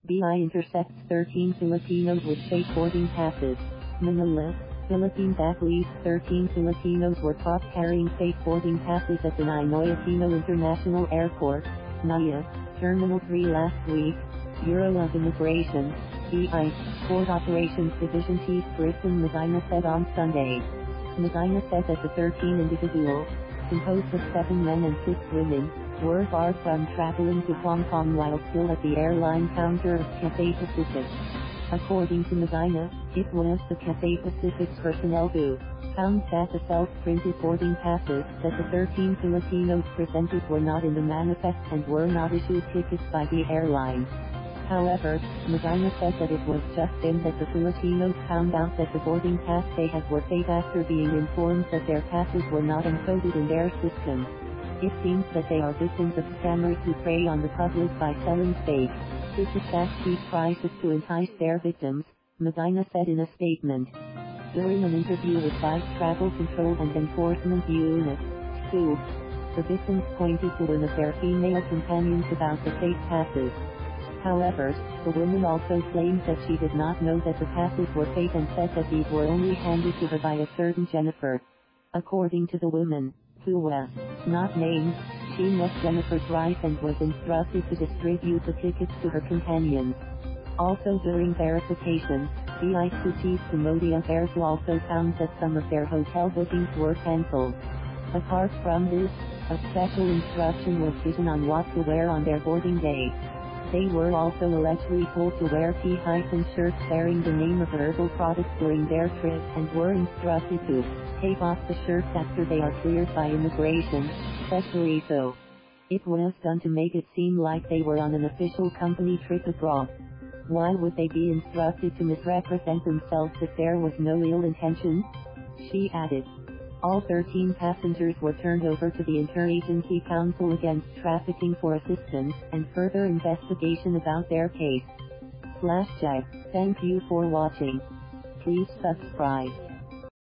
BI intercepts 13 Filipinos with fake boarding passes. Manila, Philippines. At least 13 Filipinos were caught carrying fake boarding passes at the Ninoy Aquino International Airport, Naia, Terminal 3 last week, Bureau of Immigration, BI, Port Operations Division Chief Grifton Medina said on Sunday. Medina said that the 13 individuals, composed of 7 men and 6 women, were barred from traveling to Hong Kong while still at the airline counter of Cathay Pacific. According to Medina, it was the Cathay Pacific's personnel who found that the self-printed boarding passes that the 13 Filipinos presented were not in the manifest and were not issued tickets by the airline. However, Medina said that it was just then that the Filipinos found out that the boarding pass they had were fake after being informed that their passes were not encoded in their system. It seems that they are victims of scammers who prey on the public by selling fake tickets at cheap prices to entice their victims, Medina said in a statement. During an interview with Vice Travel Control and Enforcement Unit, 2, the victims pointed to one of their female companions about the fake passes. However, the woman also claimed that she did not know that the passes were fake and said that these were only handed to her by a certain Jennifer. According to the woman, who was not named, she met Jennifer thrice and was instructed to distribute the tickets to her companions. Also during verification, CIC Chief Timotea Bariza also found that some of their hotel bookings were cancelled. Apart from this, a special instruction was given on what to wear on their boarding day. They were also allegedly told to wear T-shirts bearing the name of herbal products during their trip and were instructed to take off the shirts after they are cleared by immigration, said Barizo. It was done to make it seem like they were on an official company trip abroad. Why would they be instructed to misrepresent themselves if there was no ill intention? She added. All 13 passengers were turned over to the Inter-Agency Council Against Trafficking for assistance and further investigation about their case. /Jack. Thank you for watching. Please subscribe.